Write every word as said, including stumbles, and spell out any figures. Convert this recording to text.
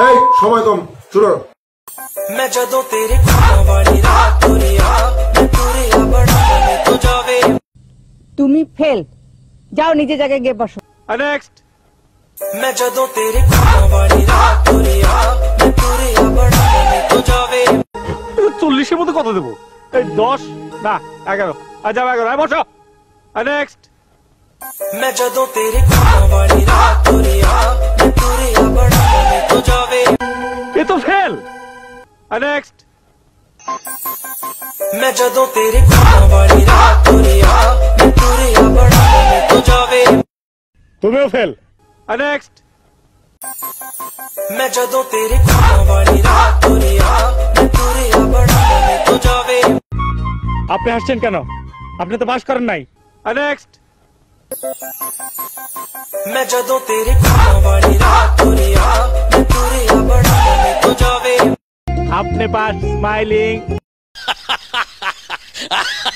এই সময় কম, শুরু। मैं जदों तेरे खाना वाली रात तुरिया मैं तुरिया बड़ा मैं तो जावे। তুমি ফেল, যাও নিজে জায়গায় গিয়ে বসো। নেক্সট। मैं जदों तेरे खाना वाली रात तुरिया मैं तुरिया बड़ा मैं तो जावे। চল্লিশের মধ্যে কত দেবো? এই দশ না এগারো। আর যাও এগারো। বসো। নেক্সট। मैं जदों तेरे खाना वाली रात तुरिया मैं तुरिया बड़ा मैं तो जावे। ये तो फेल। नेक्स्ट। मैं जदों तेरे खाना वाली रात तुरिया मैं तुरिया बड़ा मैं तो जावे। तुमिও फेल। नेक्स्ट। मैं जदों तेरे खाना वाली रात तुरिया मैं तुरिया बड़ा मैं तो जावे। আপনি হাসছেন কেন? আপনি তো পাস করেন নাই। নেক্সট। मैं जदों तेरे खाना वाली रात तुरिया मैं तुरिया बड़ा मैं तो जावे। আপনি পাস, স্মাইলিং।